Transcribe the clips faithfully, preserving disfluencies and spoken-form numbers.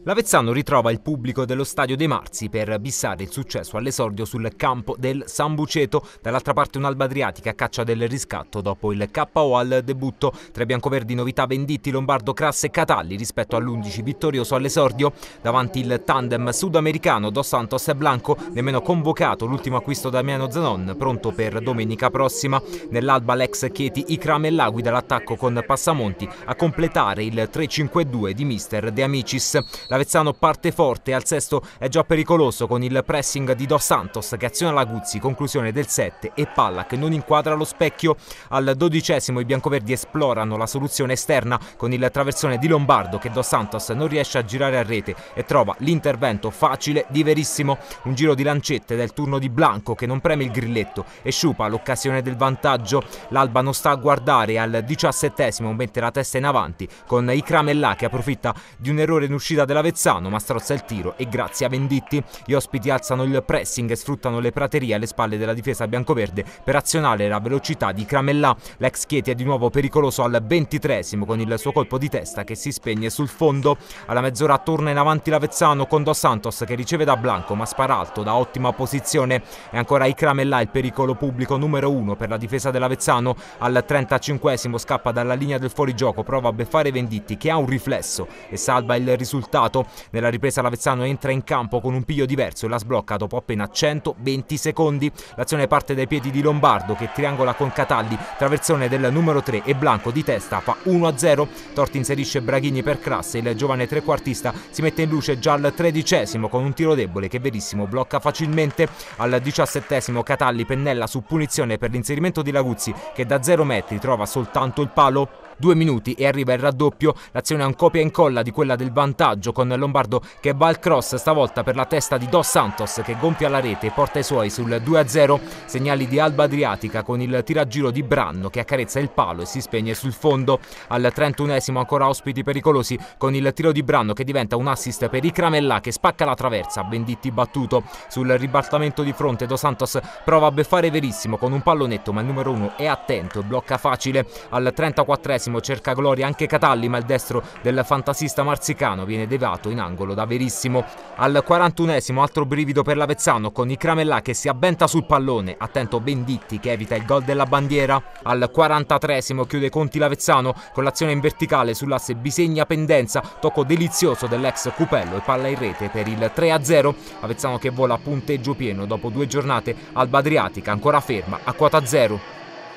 L'Avezzano ritrova il pubblico dello Stadio dei Marzi per bissare il successo all'esordio sul campo del San Buceto. Dall'altra parte un'Alba Adriatica a caccia del riscatto dopo il K O al debutto. Tra i biancoverdi novità Venditti, Lombardo, Crasse e Catalli rispetto all'undici vittorioso all'esordio. Davanti il tandem sudamericano Dos Santos e Blanco, nemmeno convocato l'ultimo acquisto da Damiano Zanon, pronto per domenica prossima. Nell'Alba l'ex Chieti Ikram e Lagui dall'attacco con Passamonti a completare il tre cinque due di mister De Amicis. L'Avezzano parte forte, al sesto è già pericoloso con il pressing di Dos Santos che aziona Laguzzi, conclusione del sette e palla che non inquadra lo specchio. Al dodicesimo i biancoverdi esplorano la soluzione esterna con il traversone di Lombardo che Dos Santos non riesce a girare a rete e trova l'intervento facile di Verissimo. Un giro di lancette del turno di Blanco che non preme il grilletto e sciupa l'occasione del vantaggio. L'Alba non sta a guardare, al diciassettesimo mette la testa in avanti con Ikram e là che approfitta di un errore in uscita della Avezzano ma strozza il tiro e grazie a Venditti. Gli ospiti alzano il pressing e sfruttano le praterie alle spalle della difesa biancoverde per azionare la velocità di Cramellà. L'ex Chieti è di nuovo pericoloso al ventitreesimo con il suo colpo di testa che si spegne sul fondo. Alla mezz'ora torna in avanti l'Avezzano con Dos Santos che riceve da Blanco ma spara alto da ottima posizione. E ancora Ikram il pericolo pubblico numero uno per la difesa dell'Avezzano. Al trentacinquesimo scappa dalla linea del fuorigioco, prova a beffare Venditti che ha un riflesso e salva il risultato. Nella ripresa l'Avezzano entra in campo con un piglio diverso e la sblocca dopo appena centoventi secondi. L'azione parte dai piedi di Lombardo che triangola con Catalli, traversone del numero tre e Blanco di testa fa uno a zero. Torti inserisce Braghini per Crasse, il giovane trequartista si mette in luce già al tredicesimo con un tiro debole che Verissimo blocca facilmente. Al diciassettesimo Catalli pennella su punizione per l'inserimento di Laguzzi che da zero metri trova soltanto il palo. Due minuti e arriva il raddoppio. L'azione è un copia e incolla di quella del vantaggio con Lombardo che va al cross, stavolta per la testa di Dos Santos che gonfia la rete e porta i suoi sul due a zero. Segnali di Alba Adriatica con il tiragiro di Branno che accarezza il palo e si spegne sul fondo. Al trentunesimo ancora ospiti pericolosi con il tiro di Branno che diventa un assist per Ikram che spacca la traversa. Venditti battuto. Sul ribaltamento di fronte Dos Santos prova a beffare Verissimo con un pallonetto ma il numero uno è attento e blocca facile. Al trentaquattresimo cerca gloria anche Catalli ma il destro del fantasista marzicano viene deviato in angolo da Verissimo. Al quarantunesimo altro brivido per l'Avezzano con Ikram che si avventa sul pallone, attento Venditti che evita il gol della bandiera. Al quarantatreesimo chiude i conti l'Avezzano con l'azione in verticale sull'asse Bisegna-Pendenza, tocco delizioso dell'ex Cupello e palla in rete per il tre a zero. Avezzano che vola a punteggio pieno dopo due giornate. Alba Adriatica ancora ferma a quota zero.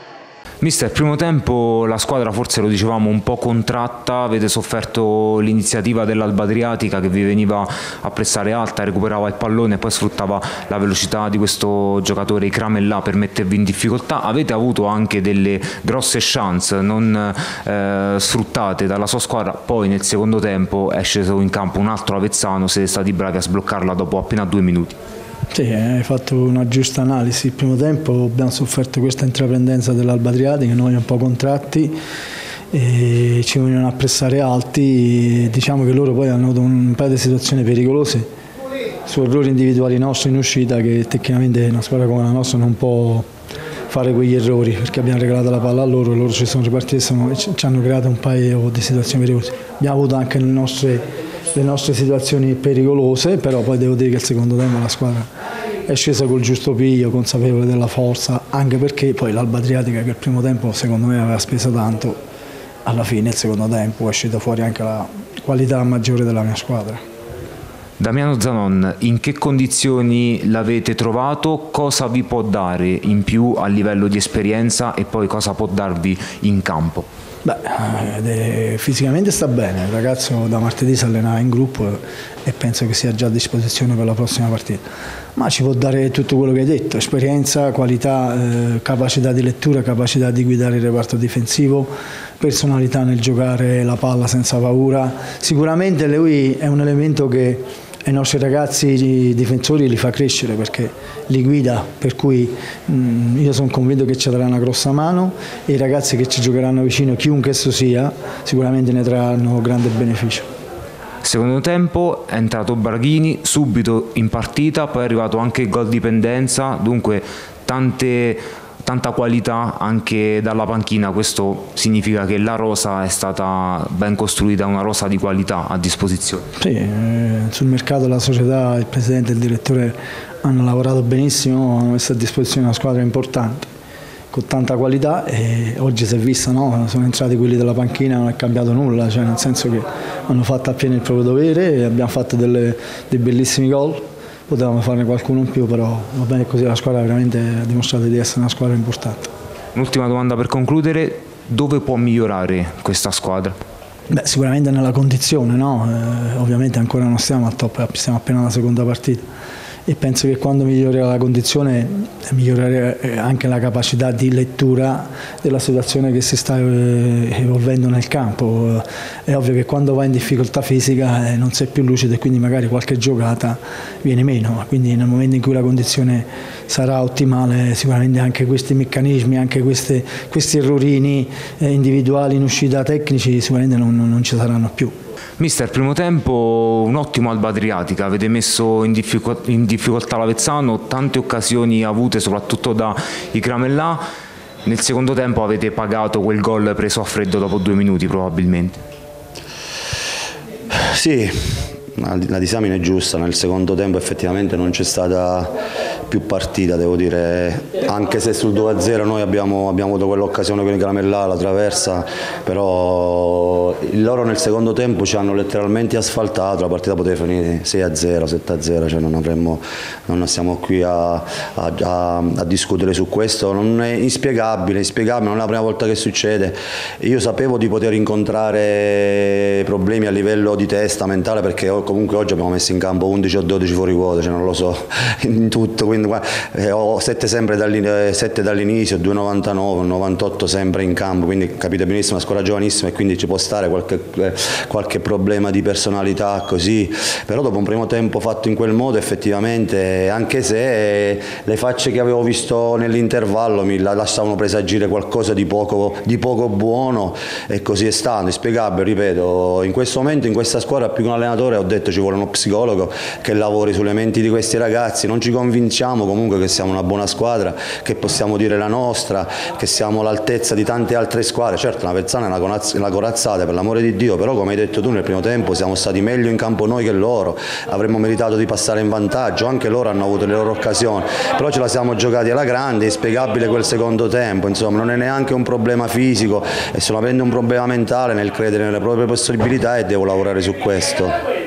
Mister, primo tempo la squadra forse lo dicevamo un po' contratta, avete sofferto l'iniziativa dell'Alba Adriatica che vi veniva a pressare alta, recuperava il pallone e poi sfruttava la velocità di questo giocatore Ikram per mettervi in difficoltà. Avete avuto anche delle grosse chance non eh, sfruttate dalla sua squadra, poi nel secondo tempo è sceso in campo un altro Avezzano, siete stati bravi a sbloccarla dopo appena due minuti. Sì, hai fatto una giusta analisi. Il primo tempo abbiamo sofferto questa intraprendenza dell'Alba Adriatica, noi un po' contratti e ci venivano a pressare alti. Diciamo che loro poi hanno avuto un paio di situazioni pericolose su errori individuali nostri in uscita che tecnicamente una squadra come la nostra non può fare quegli errori perché abbiamo regalato la palla a loro, loro ci sono ripartiti e ci hanno creato un paio di situazioni pericolose. Abbiamo avuto anche le nostre le nostre situazioni pericolose, però poi devo dire che il secondo tempo la squadra è scesa col giusto piglio, consapevole della forza, anche perché poi l'Alba Adriatica che il primo tempo secondo me aveva speso tanto, alla fine il secondo tempo è uscita fuori anche la qualità maggiore della mia squadra. Damiano Zanon, in che condizioni l'avete trovato? Cosa vi può dare in più a livello di esperienza e poi cosa può darvi in campo? Beh, fisicamente sta bene, il ragazzo da martedì si allena in gruppo e penso che sia già a disposizione per la prossima partita, ma ci può dare tutto quello che hai detto, esperienza, qualità, eh, capacità di lettura, capacità di guidare il reparto difensivo, personalità nel giocare la palla senza paura. Sicuramente lui è un elemento che ai nostri ragazzi difensori li fa crescere perché li guida, per cui mh, io sono convinto che ci darà una grossa mano e i ragazzi che ci giocheranno vicino, chiunque esso sia, sicuramente ne trarranno grande beneficio. Secondo tempo è entrato Braghini subito in partita, poi è arrivato anche il gol di Pendenza, dunque tante tanta qualità anche dalla panchina, questo significa che la rosa è stata ben costruita, una rosa di qualità a disposizione. Sì, eh, sul mercato la società, il presidente e il direttore hanno lavorato benissimo, hanno messo a disposizione una squadra importante con tanta qualità e oggi si è vista, no? Sono entrati quelli della panchina, non è cambiato nulla, cioè nel senso che hanno fatto appieno il proprio dovere e abbiamo fatto delle, dei bellissimi gol, potevamo farne qualcuno in più, però va bene così, la squadra veramente ha dimostrato di essere una squadra importante. Un'ultima domanda per concludere, dove può migliorare questa squadra? Beh, sicuramente nella condizione, no? Eh, ovviamente ancora non stiamo al top, siamo appena alla seconda partita. E penso che quando migliorerà la condizione migliorerà anche la capacità di lettura della situazione che si sta evolvendo nel campo. È ovvio che quando va in difficoltà fisica non sei più lucido e quindi magari qualche giocata viene meno, quindi nel momento in cui la condizione sarà ottimale sicuramente anche questi meccanismi, anche queste, questi errorini individuali in uscita tecnici sicuramente non, non ci saranno più. Mister, primo tempo un ottimo Alba Adriatica, avete messo in, diffico in difficoltà l'Avezzano, tante occasioni avute soprattutto da Icramellà, nel secondo tempo avete pagato quel gol preso a freddo dopo due minuti probabilmente. Sì, la disamina è giusta, nel secondo tempo effettivamente non c'è stata più partita, devo dire, anche se sul due a zero noi abbiamo, abbiamo avuto quell'occasione con il Icramellà, la traversa, però loro nel secondo tempo ci hanno letteralmente asfaltato, la partita poteva finire sei a zero, sette a zero, cioè non, avremmo, non stiamo qui a, a, a, a discutere su questo, non è inspiegabile, inspiegabile, non è la prima volta che succede. Io sapevo di poter incontrare problemi a livello di testa, mentale, perché comunque oggi abbiamo messo in campo undici o dodici fuori quota, cioè non lo so, in tutto, quindi eh, ho sette sempre dall'inizio, due novantanove, novantotto sempre in campo, quindi capite benissimo, una squadra giovanissima e quindi ci può stare qualche, eh, qualche problema di personalità così, però dopo un primo tempo fatto in quel modo effettivamente, anche se eh, le facce che avevo visto nell'intervallo mi lasciavano presagire qualcosa di poco, di poco buono e così è stato, inspiegabile, ripeto, in questo momento in questa squadra più che un allenatore ho detto ci vuole uno psicologo che lavori sulle menti di questi ragazzi, non ci convinciamo comunque che siamo una buona squadra, che possiamo dire la nostra, che siamo all'altezza di tante altre squadre. Certo la Avezzano è una, una corazzata, per l'amore di Dio, però come hai detto tu nel primo tempo siamo stati meglio in campo noi che loro, avremmo meritato di passare in vantaggio, anche loro hanno avuto le loro occasioni, però ce la siamo giocati alla grande, è inspiegabile quel secondo tempo, insomma non è neanche un problema fisico, è solamente un problema mentale nel credere nelle proprie possibilità e devo lavorare su questo.